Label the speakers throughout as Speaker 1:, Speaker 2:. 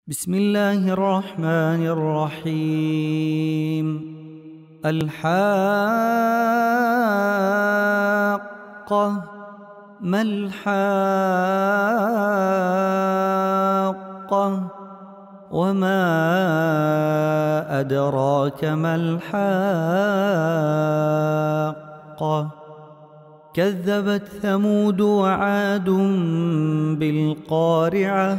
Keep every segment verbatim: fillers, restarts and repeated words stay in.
Speaker 1: بسم الله الرحمن الرحيم. الحاقة ما الحاقة وما أدراك ما الحاقة. كذبت ثمود وعاد بالقارعة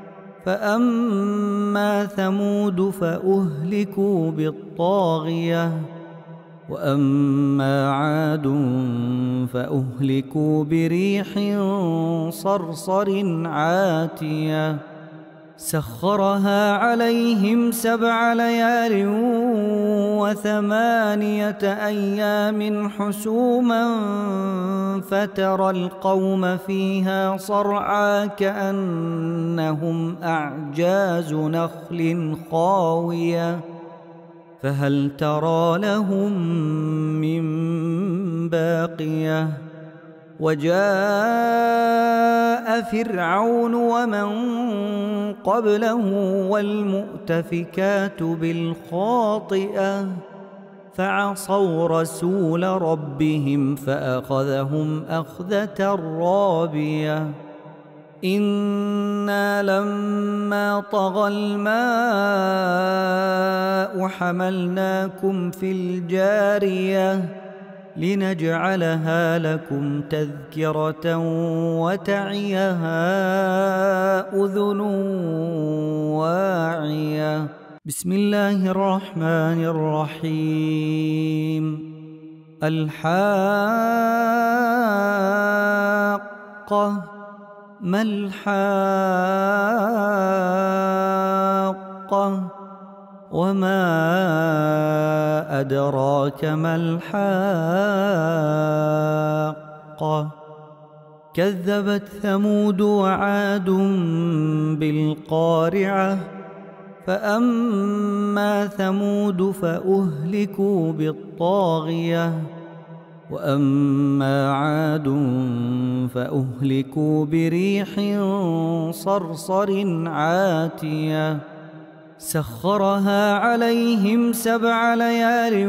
Speaker 1: فأما ثمود فأهلكوا بالطاغية وأما عاد فأهلكوا بريح صرصر عاتية سخرها عليهم سبع ليال وثمانية أيام حسوما فترى القوم فيها صرعى كأنهم أعجاز نخل خاوية فهل ترى لهم من باقية. وجاء فرعون ومن قبله والمؤتفكات بالخاطئة فعصوا رسول ربهم فأخذهم أخذة رابية. إنا لما طغى الماء حملناكم في الجارية لنجعلها لكم تذكرة وتعيها أذن واعية. بسم الله الرحمن الرحيم. الحاقة ما الحاقة وما أدراك ما الحاقة. كذبت ثمود وعاد بالقارعة فأما ثمود فأهلكوا بالطاغية وأما عاد فأهلكوا بريح صرصر عاتية سخرها عليهم سبع ليال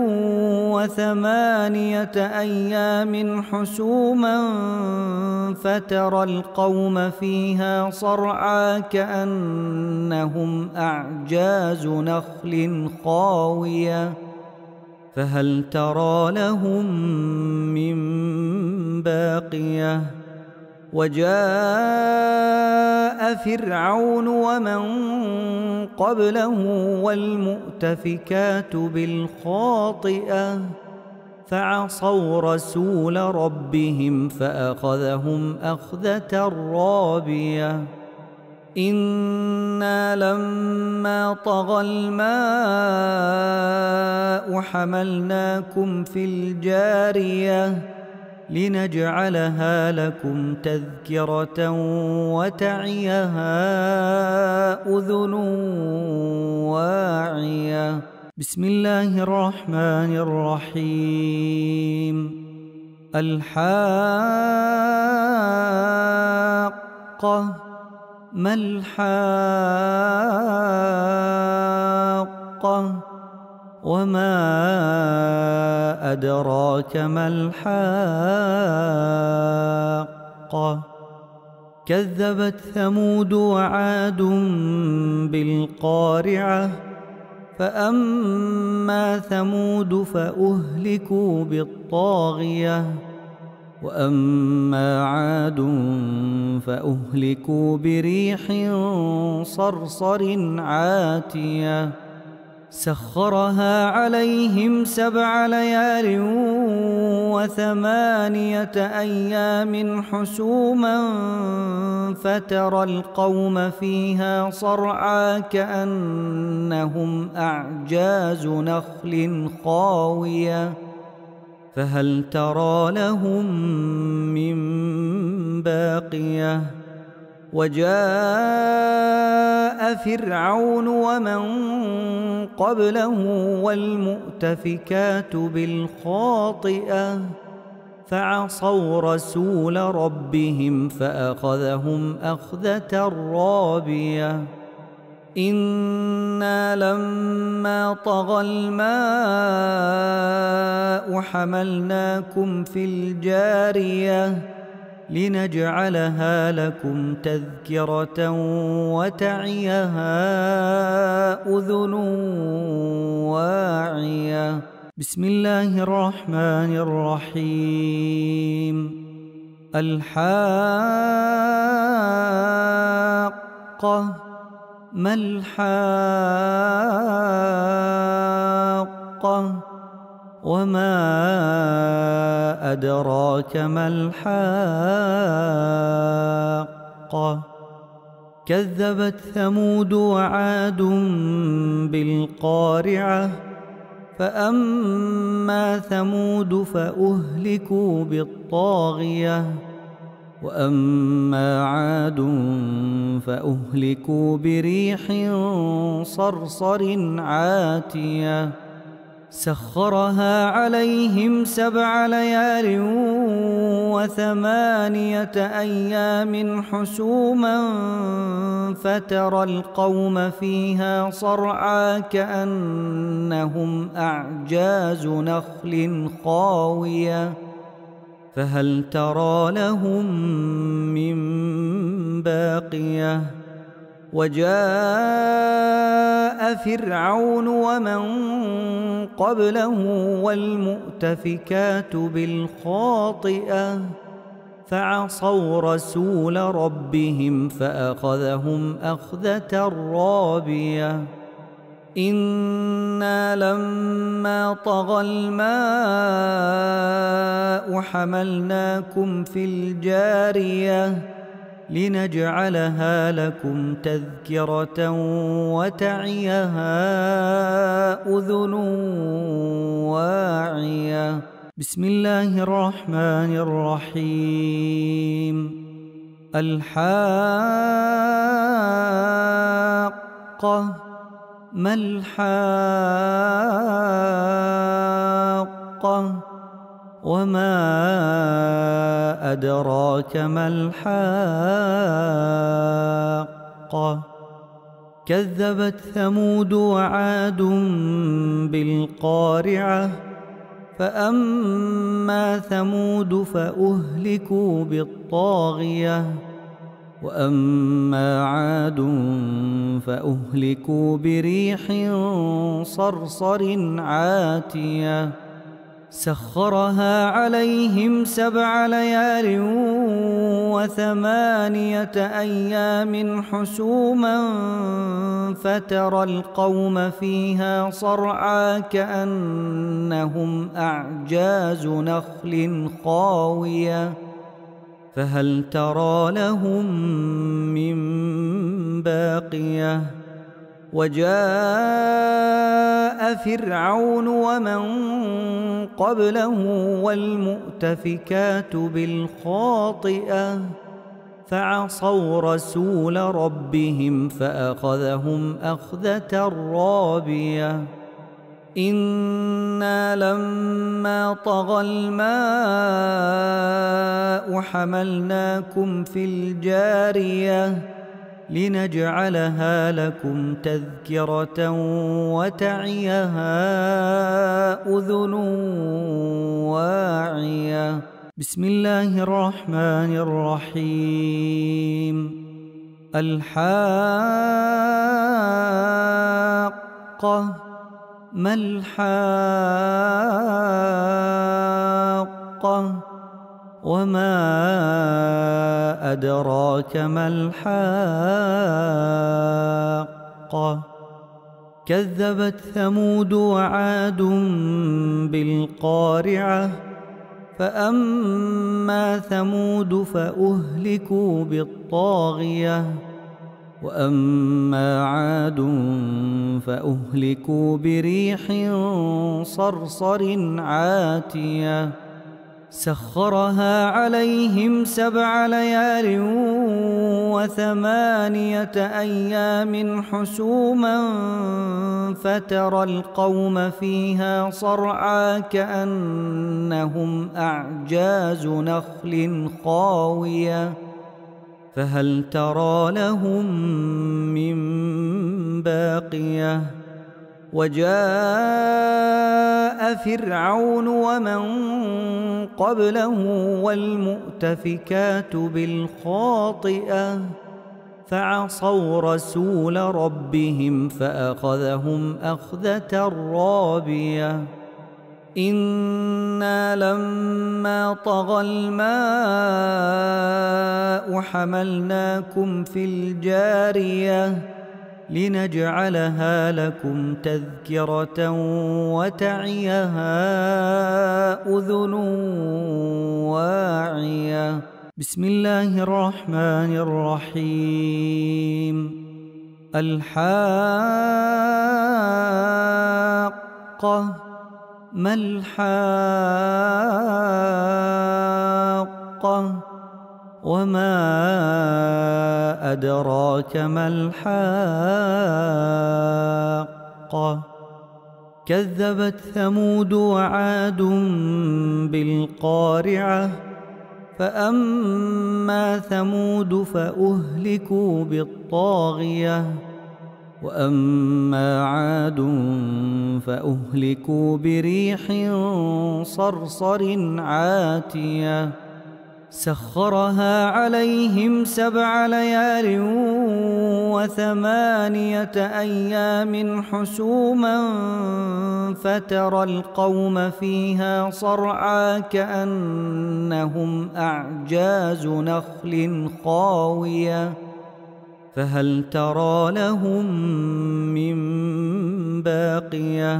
Speaker 1: وثمانية أيام حسوما فترى القوم فيها صرعى كأنهم أعجاز نخل خاوية فهل ترى لهم من باقية. وجاء فرعون ومن قبله والمؤتفكات بالخاطئة فعصوا رسول ربهم فأخذهم أخذة رابية. إنا لما طغى الماء حملناكم في الجارية لنجعلها لكم تذكرة وتعيها أذن واعية. بسم الله الرحمن الرحيم. الحاقة ما الحاقة وما أدراك ما الحاقة. كذبت ثمود وعاد بالقارعة فأما ثمود فأهلكوا بالطاغية وأما عاد فأهلكوا بريح صرصر عاتية سخرها عليهم سبع ليال وثمانية أيام حسوما فترى القوم فيها صرعى كأنهم أعجاز نخل خاوية فهل ترى لهم من باقية. وجاء فرعون ومن قبله والمؤتفكات بالخاطئة فعصوا رسول ربهم فأخذهم أخذة رابية. إنا لما طغى الماء حملناكم في الجارية لنجعلها لكم تذكرة وتعيها أذن واعية. بسم الله الرحمن الرحيم. الحاقة ما الحاقة وما أدراك ما الحاقة كذبت ثمود وعاد بالقارعة فأما ثمود فأهلكوا بالطاغية وأما عاد فأهلكوا بريح صرصر عاتية سخرها عليهم سبع ليال وثمانية أيام حسوما فترى القوم فيها صرعى كأنهم أعجاز نخل خاوية فهل ترى لهم من باقية. وجاء فرعون ومن قبله والمؤتفكات بالخاطئة فعصوا رسول ربهم فأخذهم أخذة رابية. إنا لما طغى الماء حملناكم في الجارية لنجعلها لكم تذكرة وتعيها أذن واعية. بسم الله الرحمن الرحيم. الحاقة ما الحاقة وما أدراك ما الحاقة كذبت ثمود وعاد بالقارعة فأما ثمود فأهلكوا بالطاغية وأما عاد فأهلكوا بريح صرصر عاتية سخرها عليهم سبع ليال وثمانية أيام حسوما فترى القوم فيها صرعى كأنهم أعجاز نخل خاوية فهل ترى لهم من باقية. وجاء فرعون ومن قبله والمؤتفكات بالخاطئة فعصوا رسول ربهم فأخذهم أخذة رابية. إنا لما طغى الماء حملناكم في الجارية لنجعلها لكم تذكرة وتعيها أذن واعية. بسم الله الرحمن الرحيم. الحاقة ما الحاقة وما أدراك ما الحاقة كذبت ثمود وعاد بالقارعة فأما ثمود فأهلكوا بالطاغية وأما عاد فأهلكوا بريح صرصر عاتية سخرها عليهم سبع ليال وثمانية أيام حسوما فترى القوم فيها صرعى كأنهم أعجاز نخل خاوية فهل ترى لهم من باقية وجاء فرعون ومن قبله والمؤتفكات بالخاطئة فعصوا رسول ربهم فأخذهم أخذة رابية إنا لما طغى الماء حملناكم في الجارية لنجعلها لكم تذكرة وتعيها أذن واعية. بسم الله الرحمن الرحيم. الحاقة ما الحاقة وما أدراك ما الحاقة كذبت ثمود وعاد بالقارعة فأما ثمود فأهلكوا بالطاغية وأما عاد فأهلكوا بريح صرصر عاتية سخرها عليهم سبع ليال وثمانية أيام حسوما فترى القوم فيها صرعى كأنهم أعجاز نخل خاوية فهل ترى لهم من باقية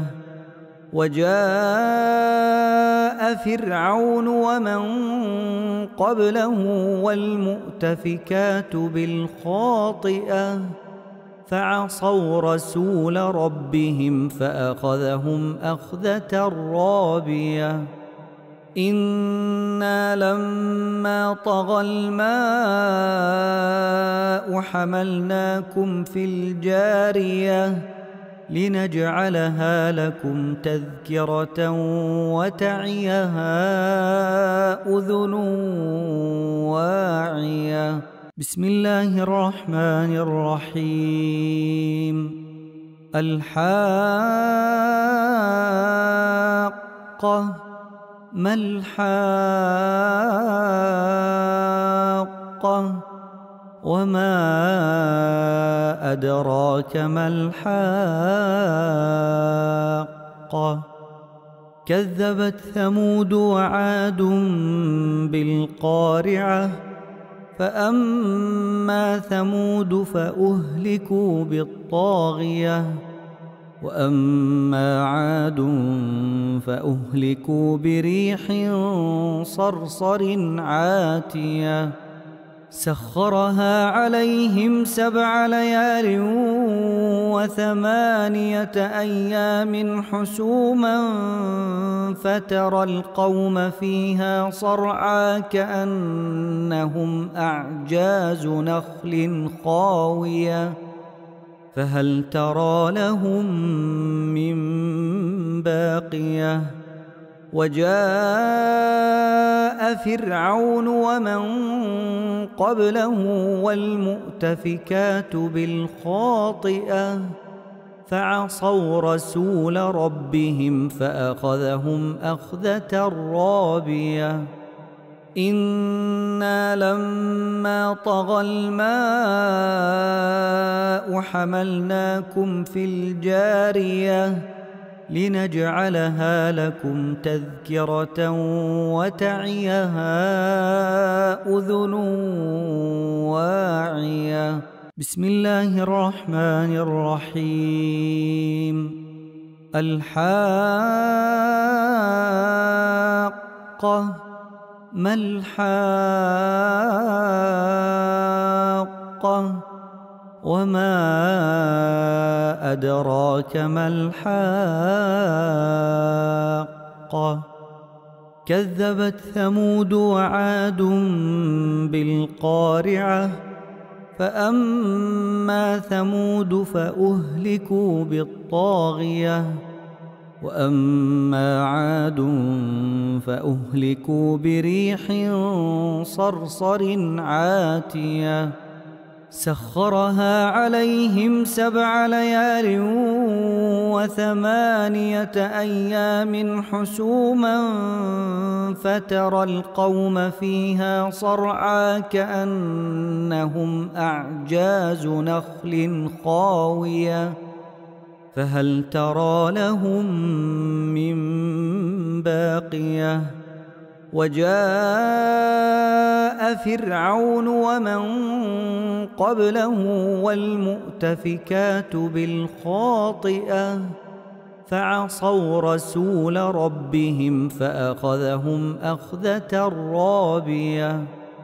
Speaker 1: وجاء فرعون ومن قبله والمؤتفكات بالخاطئة فعصوا رسول ربهم فأخذهم أخذة رابية إنا لما طغى الماء حملناكم في الجارية لنجعلها لكم تذكرة وتعيها أذن واعية. بسم الله الرحمن الرحيم. الحاقة ما الحاقة وما أدراك ما الحاقة كذبت ثمود وعاد بالقارعة فأما ثمود فأهلكوا بالطاغية وأما عاد فأهلكوا بريح صرصر عاتية سخرها عليهم سبع ليال وثمانية أيام حسوما فترى القوم فيها صرعى كأنهم أعجاز نخل خاوية فهل ترى لهم من باقية وجاء فرعون ومن قبله والمؤتفكات بالخاطئة فعصوا رسول ربهم فأخذهم أخذة رابية إنا لما طغى الماء حملناكم في الجارية لنجعلها لكم تذكرة وتعيها أذن واعية. بسم الله الرحمن الرحيم. الحاقة ما الحاقة وما أدراك ما الحاقة كذبت ثمود وعاد بالقارعة فأما ثمود فأهلكوا بالطاغية وأما عاد فأهلكوا بريح صرصر عاتية سخرها عليهم سبع ليال وثمانية أيام حسوما فترى القوم فيها صرعى كأنهم أعجاز نخل خاوية فهل ترى لهم من باقية وجاء فرعون ومن قبله والمؤتفكات بالخاطئة فعصوا رسول ربهم فأخذهم أخذة رابية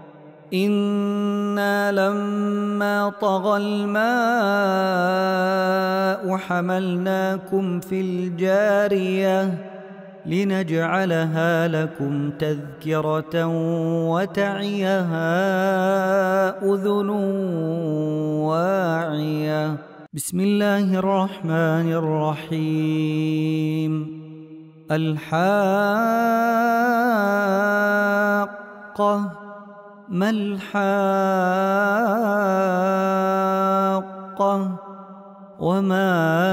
Speaker 1: إنا لما طغى الماء حملناكم في الجارية لنجعلها لكم تذكرة وتعيها أذن واعية. بسم الله الرحمن الرحيم. الحاقة ما الحاقة وما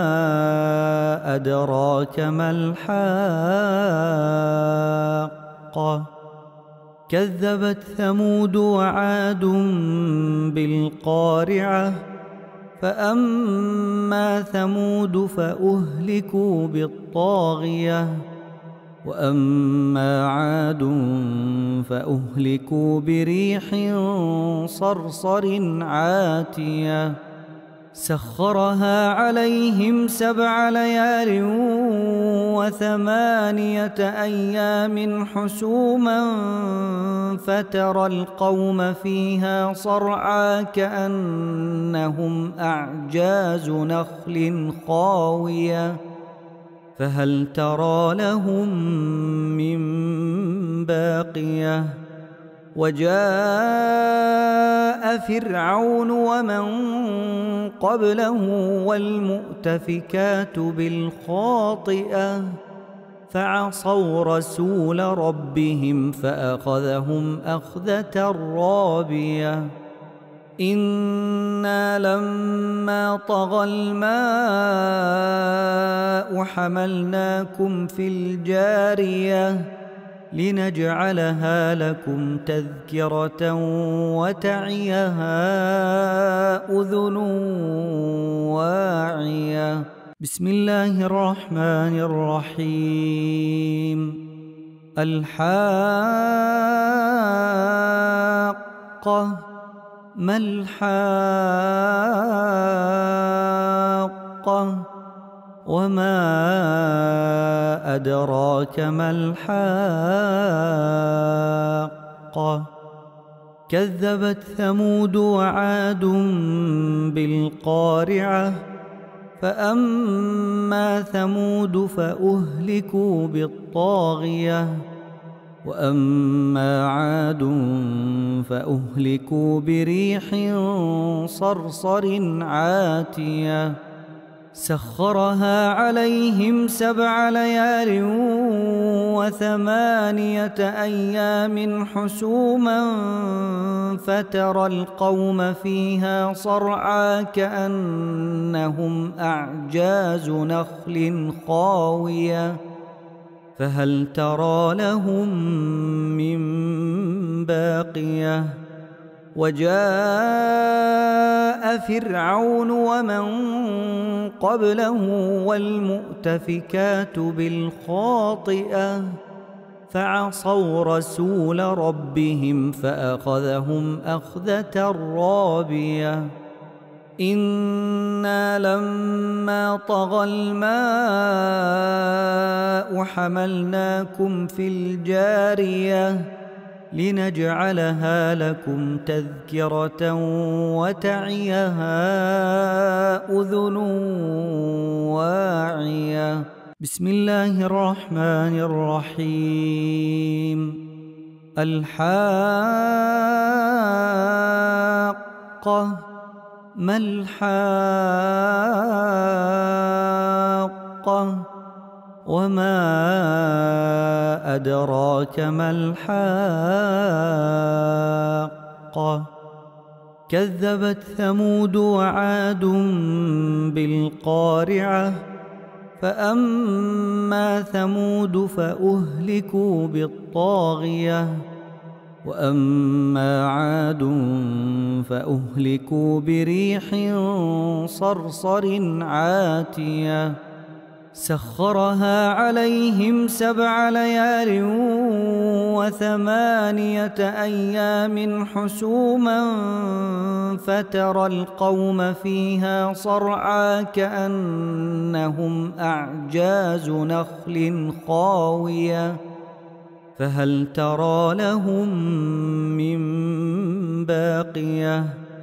Speaker 1: أدراك ما الحاقة كذبت ثمود وعاد بالقارعة فأما ثمود فأهلكوا بالطاغية وأما عاد فأهلكوا بريح صرصر عاتية سخرها عليهم سبع ليال وثمانية أيام حسوما فترى القوم فيها صرعى كأنهم أعجاز نخل خاوية فهل ترى لهم من باقية وجاء فرعون ومن قبله والمؤتفكات بالخاطئة فعصوا رسول ربهم فأخذهم أخذة رابية إنا لما طغى الماء حملناكم في الجارية لنجعلها لكم تذكرة وتعيها أذن واعية. بسم الله الرحمن الرحيم. الحاقة ما الحاقة وما أدراك ما الحاقة كذبت ثمود وعاد بالقارعة فأما ثمود فأهلكوا بالطاغية وأما عاد فأهلكوا بريح صرصر عاتية سخرها عليهم سبع ليال وثمانية أيام حسوما فترى القوم فيها صرعى كأنهم أعجاز نخل خاوية فهل ترى لهم من باقية وجاء فرعون ومن قبله والمؤتفكات بالخاطئة فعصوا رسول ربهم فأخذهم أخذة رابية إنا لما طغى الماء حملناكم في الجارية لنجعلها لكم تذكرة وتعيها أذن واعية. بسم الله الرحمن الرحيم. الحاقة ما الحاقة وما أدراك ما الحاقة كذبت ثمود وعاد بالقارعة فأما ثمود فأهلكوا بالطاغية وأما عاد فأهلكوا بريح صرصر عاتية سخرها عليهم سبع ليال وثمانية أيام حسوما فترى القوم فيها صرعى كأنهم أعجاز نخل خاوية فهل ترى لهم من باقية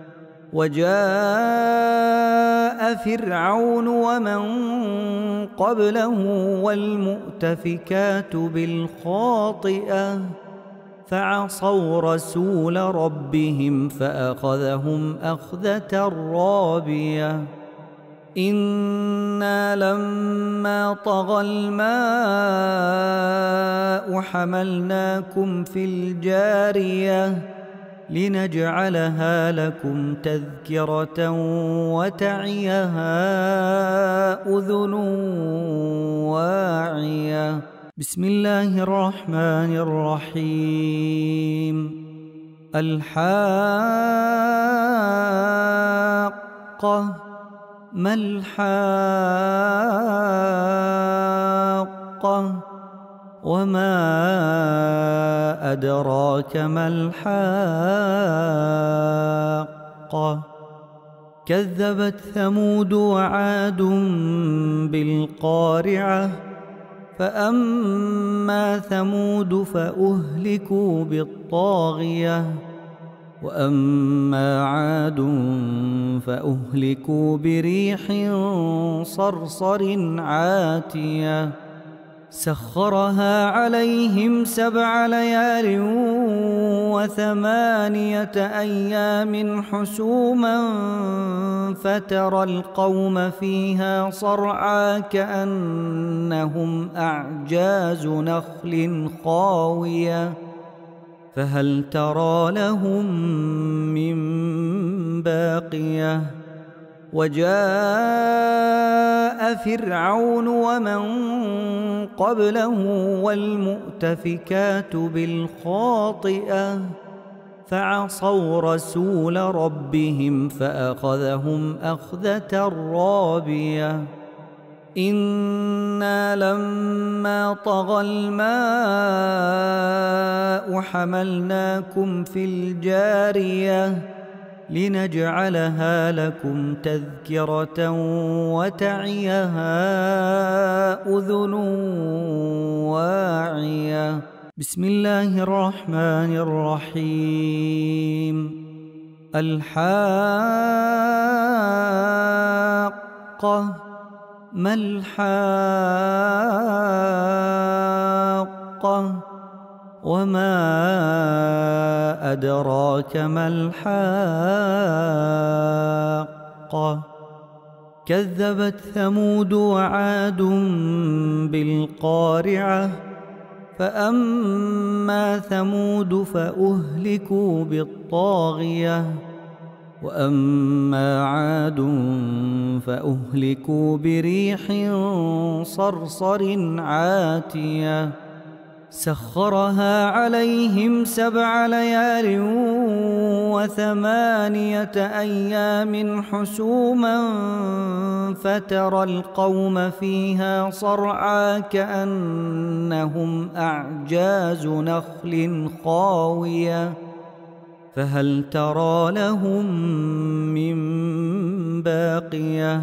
Speaker 1: وجاء فرعون ومن قبله والمؤتفكات بالخاطئة فعصوا رسول ربهم فأخذهم أخذة رابية إنا لما طغى الماء حملناكم في الجارية لنجعلها لكم تذكرة وتعيها أذن واعية. بسم الله الرحمن الرحيم. الحاقة ما الحاقة وما أدراك ما الحاقة كذبت ثمود وعاد بالقارعة فأما ثمود فأهلكوا بالطاغية وأما عاد فأهلكوا بريح صرصر عاتية سخرها عليهم سبع ليال وثمانية أيام حسوما فترى القوم فيها صرعى كأنهم أعجاز نخل خاوية فهل ترى لهم من باقية وجاء فرعون ومن قبله والمؤتفكات بالخاطئة فعصوا رسول ربهم فأخذهم أخذة رابية إنا لما طغى الماء حملناكم في الجارية لنجعلها لكم تذكرة وتعيها أذن واعية. بسم الله الرحمن الرحيم. الحاقة ما الحاقة وما أدراك ما الحاقة كذبت ثمود وعاد بالقارعة فأما ثمود فأهلكوا بالطاغية وأما عاد فأهلكوا بريح صرصر عاتية سخرها عليهم سبع ليال وثمانية أيام حسوما فترى القوم فيها صرعى كأنهم أعجاز نخل خاوية فهل ترى لهم من باقية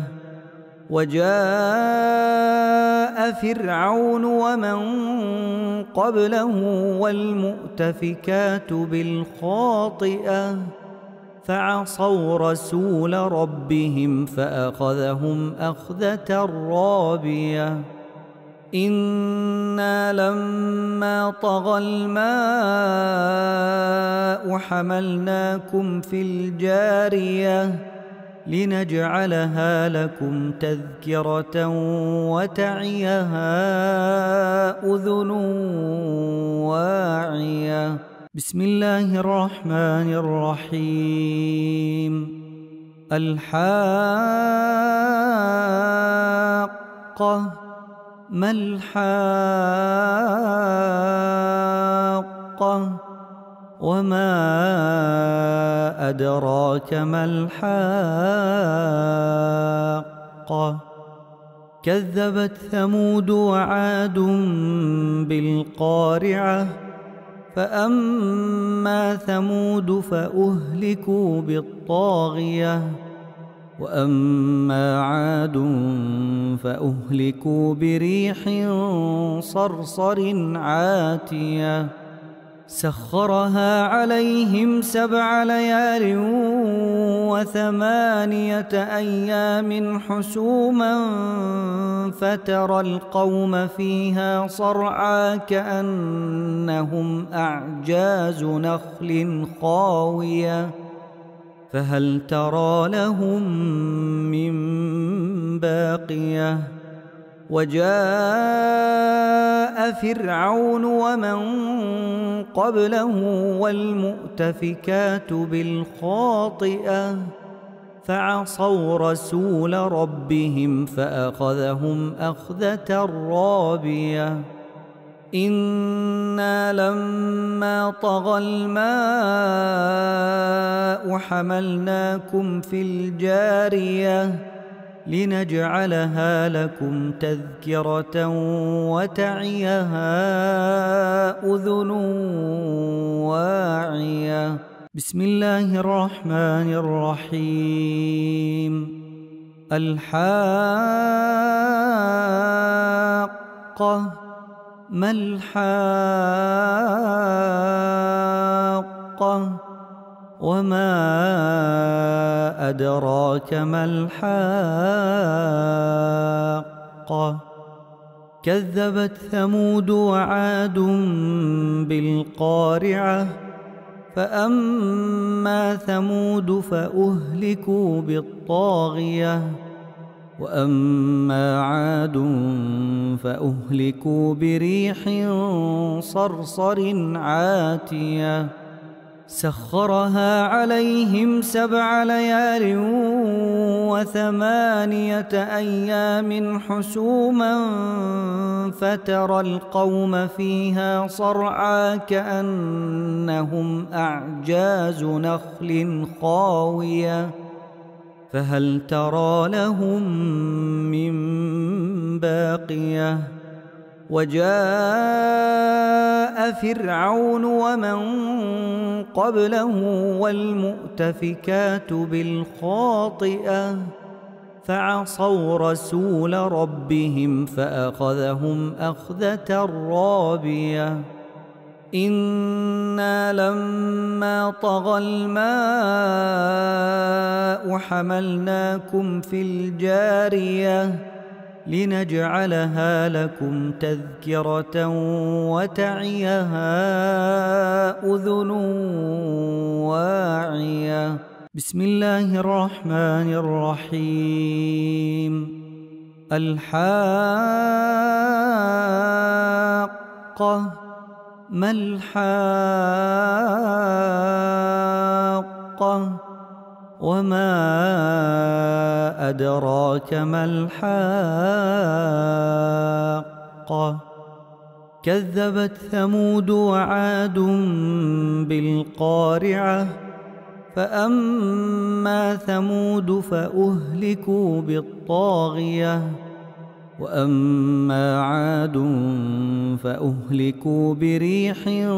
Speaker 1: وجاء فرعون ومن قبله والمؤتفكات بالخاطئة فعصوا رسول ربهم فأخذهم أخذة رابية إنا لما طغى الماء حملناكم في الجارية لنجعلها لكم تذكرة وتعيها أذن واعية. بسم الله الرحمن الرحيم. الحاقة ما الحاقة وما أدراك ما الحاقة كذبت ثمود وعاد بالقارعة فأما ثمود فأهلكوا بالطاغية وأما عاد فأهلكوا بريح صرصر عاتية سخرها عليهم سبع ليال وثمانية أيام حسوما فترى القوم فيها صرعى كأنهم أعجاز نخل خاوية فهل ترى لهم من باقية وجاء فرعون ومن قبله والمؤتفكات بالخاطئة فعصوا رسول ربهم فأخذهم أخذة رابية إنا لما طغى الماء حملناكم في الجارية لنجعلها لكم تذكرة وتعيها أذن واعية. بسم الله الرحمن الرحيم. الحاقة ما الحاقة وما أدراك ما الحاقة كذبت ثمود وعاد بالقارعة فأما ثمود فأهلكوا بالطاغية وأما عاد فأهلكوا بريح صرصر عاتية سخرها عليهم سبع ليال وثمانية أيام حسوما فترى القوم فيها صرعى كأنهم أعجاز نخل خاوية فهل ترى لهم من باقية وجاء فرعون ومن قبله والمؤتفكات بالخاطئة فعصوا رسول ربهم فأخذهم أخذة رابية إنا لما طغى الماء حملناكم في الجارية لنجعلها لكم تذكرة وتعيها أذن واعية. بسم الله الرحمن الرحيم. الحاقة ما الحاقة وما أدراك ما الحاقة كذبت ثمود وعاد بالقارعة فأما ثمود فأهلكوا بالطاغية وأما عاد فأهلكوا بريح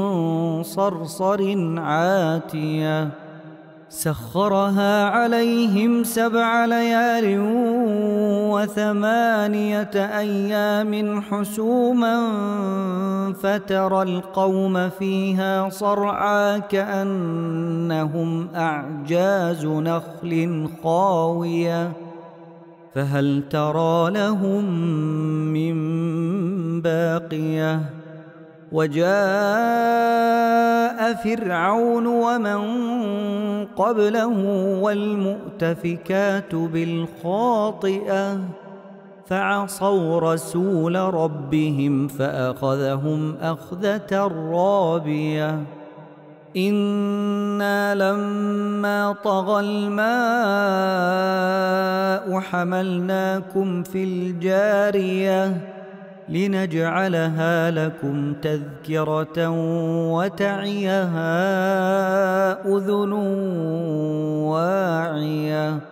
Speaker 1: صرصر عاتية سخرها عليهم سبع ليال وثمانية أيام حسوما فترى القوم فيها صرعى كأنهم أعجاز نخل خاوية فهل ترى لهم من باقية وجاء فرعون ومن قبله والمؤتفكات بالخاطئة فعصوا رسول ربهم فأخذهم أخذة رابية إنا لما طغى الماء حملناكم في الجارية لنجعلها لكم تذكرة وتعيها أذن واعية